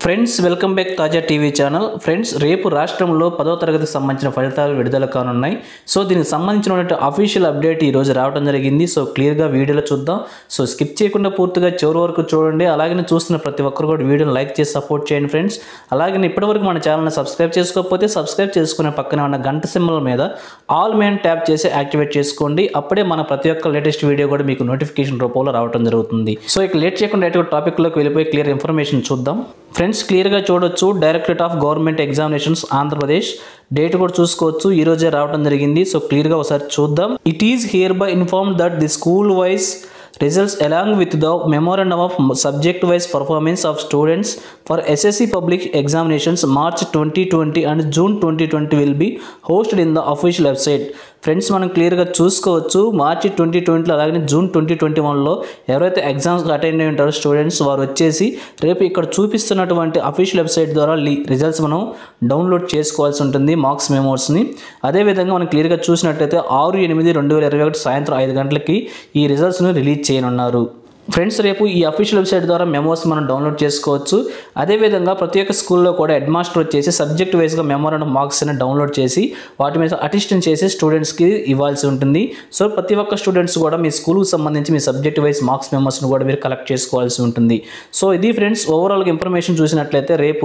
Friends welcome back Taaza TV channel. Friends రేపు రాష్ట్రంలో 10వ తరగతికి సంబంధించిన ఫలితాలు విడుదల కానున్నాయి. సో దీనికి సంబంధించిన అఫీషియల్ అప్డేట్ ఈ రోజు రావడం జరిగింది. సో క్లియర్గా వీడియోలో చూద్దాం. సో స్కిప్ చేయకుండా పూర్తిగా చివరి వరకు చూడండి. అలాగే చూస్తున్న ప్రతి ఒక్కరు కూడా వీడియోని లైక్ చేసి సపోర్ట్ చేయండి ఫ్రెండ్స్. అలాగే ఇప్పటివరకు మన ఛానల్ని సబ్స్క్రైబ్ చేసుకోకపోతే సబ్స్క్రైబ్ చేసుకునే పక్కన ఉన్న గంట సింబల్ మీద ఆల్ మెయిన్ ట్యాప్ చేసి యాక్టివేట్ చేసుకోండి. అప్పుడే మన ప్రతి ఒక్క లేటెస్ట్ వీడియో కూడా మీకు నోటిఫికేషన్ రూపంలో రావడం జరుగుతుంది. సో ఇక లేట్ చేయకుండా టాపిక్లోకి వెళ్ళిపోయి క్లియర్ ఇన్ఫర్మేషన్ చూద్దాం. ఫ్రెండ్స్ క్లియర్గా చూడొచ్చు, directorate of government examinations Andhra Pradesh date కూడా చూసుకోవచ్చు, ఈ రోజే రావడం జరిగింది. సో క్లియర్గా ఒకసారి చూద్దాం. It is here by inform that the school wise results along with the memorandum of subject wise performance of students for SSC public examinations March 2020 and June 2020 will be hosted in the official website. Friends మనం క్లియర్గా చూసుకోవచ్చు, మార్చి 2020 అలాగే June 2021లో ఎవరైతే exams attend అయి ఉంటారో students వారు వచ్చేసి రేపు ఇక్కడ చూపిస్తున్నటువంటి అఫీషియల్ వెబ్సైట్ ద్వారా రిజల్ట్స్ మనం డౌన్లోడ్ చేసుకోవాల్సి ఉంటుంది, మార్క్స్ మెమోస్ని. అదేవిధంగా మనం క్లియర్గా చూసినట్లయితే 6/8/2021 సాయంత్రం 5 గంటలకి ఈ రిజల్ట్స్ను రిలీజ్ చేయనున్నారు. ఫ్రెండ్స్ రేపు ఈ అఫీషియల్ వెబ్సైట్ ద్వారా మెమోస్ మనం డౌన్లోడ్ చేసుకోవచ్చు. అదేవిధంగా ప్రతి ఒక్క స్కూల్లో కూడా హెడ్ మాస్టర్ వచ్చేసి సబ్జెక్ట్ వైజ్గా మెమోరాండం మార్క్స్ అని డౌన్లోడ్ చేసి వాటి మీద అటెస్టెంట్ చేసి స్టూడెంట్స్కి ఇవ్వాల్సి ఉంటుంది. సో ప్రతి ఒక్క స్టూడెంట్స్ కూడా మీ స్కూల్కి సంబంధించి మీ సబ్జెక్ట్ వైజ్ మార్క్స్ మెమోస్ని కూడా మీరు కలెక్ట్ చేసుకోవాల్సి ఉంటుంది. సో ఇది ఫ్రెండ్స్ ఓవరాల్గా ఇన్ఫర్మేషన్ చూసినట్లయితే రేపు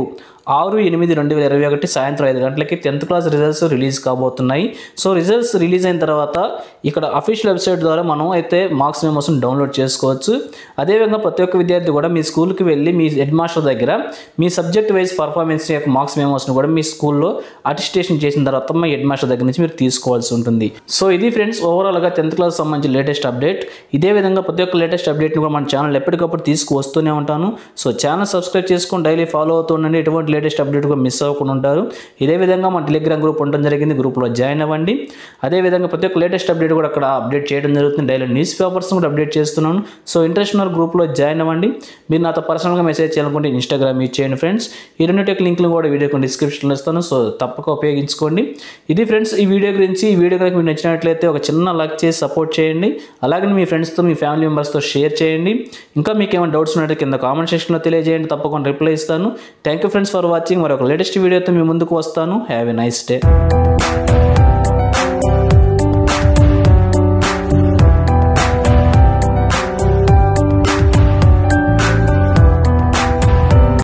6/8/2021 సాయంత్రం 5 గంటలకి 10th క్లాస్ రిజల్ట్స్ రిలీజ్ కాబోతున్నాయి. సో రిజల్ట్స్ రిలీజ్ అయిన తర్వాత ఇక్కడ అఫీషియల్ వెబ్సైట్ ద్వారా మనం అయితే మార్క్స్ మెమోస్ని డౌన్లోడ్ చేసుకోవచ్చు. అదేవిధంగా ప్రతి ఒక్క విద్యార్థి కూడా మీ స్కూల్కి వెళ్ళి మీ హెడ్ మాస్టర్ దగ్గర మీ సబ్జెక్ట్ వైజ్ పర్ఫార్మెన్స్ యొక్క మార్క్స్ మెమోస్ని కూడా మీ స్కూల్లో అటెస్టేషన్ చేసిన తర్వాత మీ హెడ్ మాస్టర్ దగ్గర నుంచి మీరు తీసుకోవాల్సి ఉంటుంది. సో ఇది ఫ్రెండ్స్ ఓవరాల్గా 10th క్లాస్ సంబంధించి లేటెస్ట్ అప్డేట్. ఇదే విధంగా ప్రతి ఒక్క లేటెస్ట్ అప్డేట్ని కూడా మన ఛానల్ ఎప్పటికప్పుడు తీసుకువస్తూనే ఉంటాను. సో ఛానల్ సబ్స్క్రైబ్ చేసుకొని డైలీ ఫాలో అవుతుండండి, ఎటువంటి లేటెస్ట్ అప్డేట్ కూడా మిస్ అవ్వకుండా ఉంటారు. ఇదే విధంగా మన టెలిగ్రామ్ గ్రూప్ ఉండడం జరిగింది, గ్రూప్లో జాయిన్ అవ్వండి. అదేవిధంగా ప్రతి ఒక్క లేటెస్ట్ అప్డేట్ కూడా అక్కడ అప్డేట్ చేయడం జరుగుతుంది. డైలీ న్యూస్ పేపర్స్ కూడా అప్డేట్ చేస్తున్నాను. సో ఇంట్రెస్ట్ ఉన్న గ్రూప్లో జాయిన్ అవ్వండి. మీరు నాతో పర్సనల్గా మెసేజ్ చేయాలనుకుంటే ఇన్స్టాగ్రామ్ యూజ్ చేయండి ఫ్రెండ్స్. ఈ రెండింటి లింక్లు కూడా వీడియో డిస్క్రిప్షన్లో ఇస్తాను. సో తప్పక ఉపయోగించుకోండి. ఇది ఫ్రెండ్స్ ఈ వీడియో గురించి. ఈ వీడియో కనుక మీకు నచ్చినట్లయితే ఒక చిన్న లైక్ చేసి సపోర్ట్ చేయండి. అలాగే మీ ఫ్రెండ్స్తో మీ ఫ్యామిలీ మెంబర్స్తో షేర్ చేయండి. ఇంకా మీకు ఏమైనా డౌట్స్ ఉన్నట్టు కింద కామెంట్ సెక్షన్లో తెలియజేయండి, తప్పకుండా రిప్లై ఇస్తాను. Thank you friends for watching. మరొక లేటెస్ట్ వీడియోతో మీ ముందుకు వస్తాను. Have a nice day.